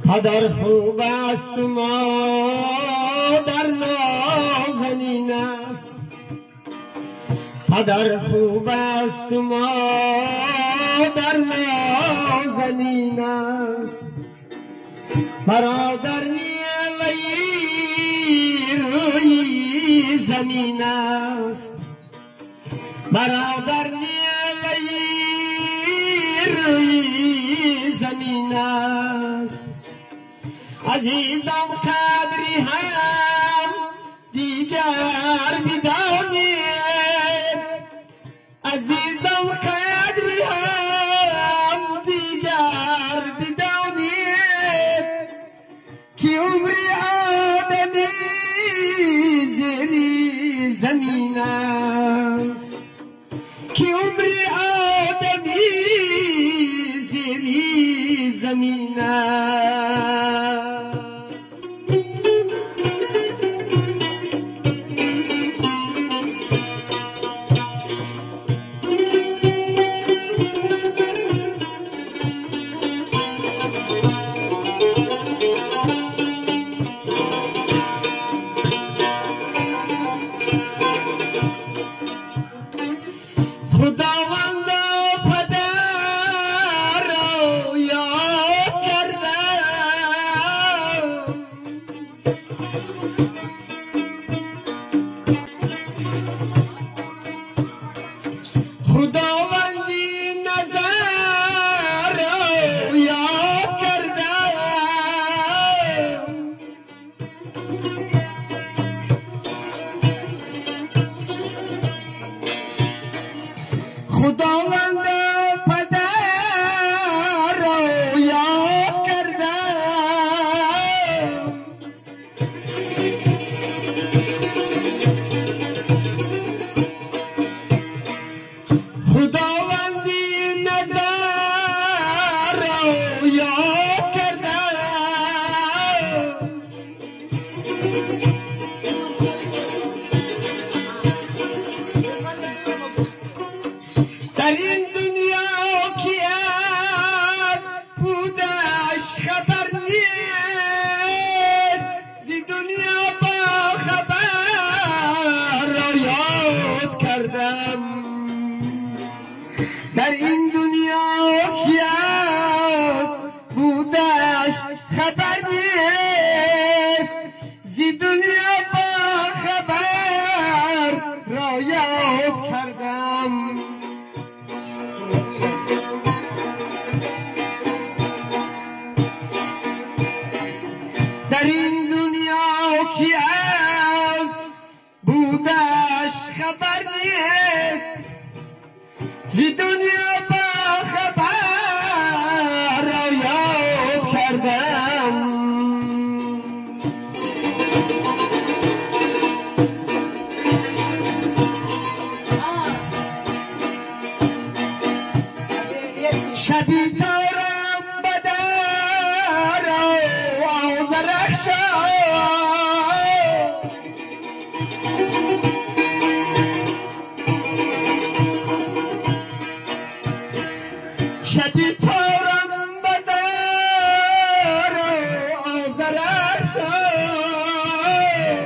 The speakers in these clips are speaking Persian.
پدر خوب است مادر نازنین است، پدر خوب است مادر نازنین است، برادر میوهی روی زمین است، برادر میوهی روی زمین است. عزیزم قدری هم دیگر بدانید، عزیزم قدری هم دیگر بدانید که عمر آدمی زیر زمین است، که عمر آدمی زیر زمین است. خداوند پدر را یاد کردم، خداوندی نظر را یاد کردم، خداوند پدر را یاد کردم، خداوندی نظر را یاد کردم، در این دنیا کی از بودش خبر نیست، زی دنیا با خبر را یاد کردم، در این دنیا کی از بودش خبر نیست، زی دنیا با خبر را یاد کردم. در این دنیا کی از بودش خبر نیست، زی دنیا با خبر را یاد کردم. شبی تارم بدر و آذرخشان، شبی تارم بدر و آذرخشان،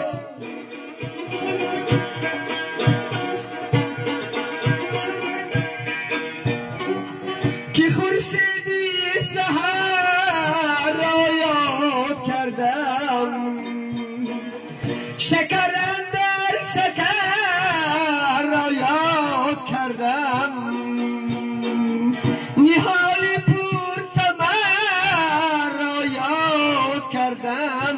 که خورشیدی سحر را یاد کردم، شکر اندر شکر را یاد کردم، نهالی پور ثمر را یاد کردم.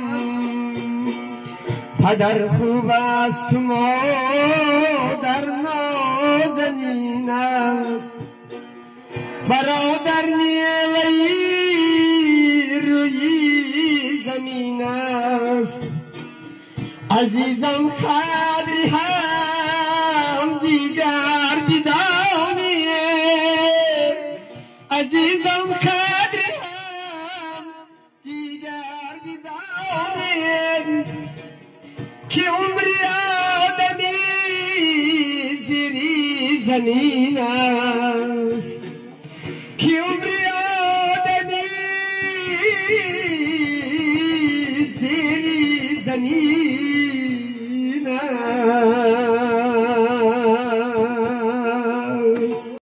پدر خوب است مادر نازنین است، برادر میوهی روی زمین است. عزیزم قدری هم دیگر بدانید، عزیزم قدری هم دیگر بدانید که عمر آدمی زیر زمین است، که عمر آدمی دنی